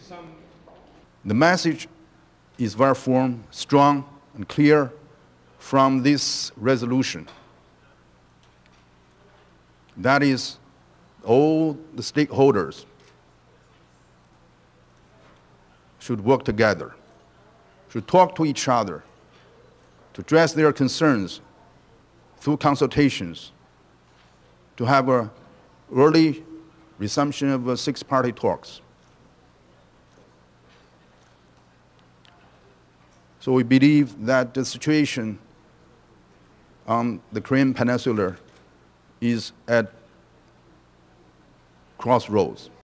The message is very firm, strong, and clear from this resolution. That is, all the stakeholders should work together, should talk to each other, to address their concerns through consultations, to have an early resumption of six-party talks. So we believe that the situation on the Korean Peninsula is at crossroads.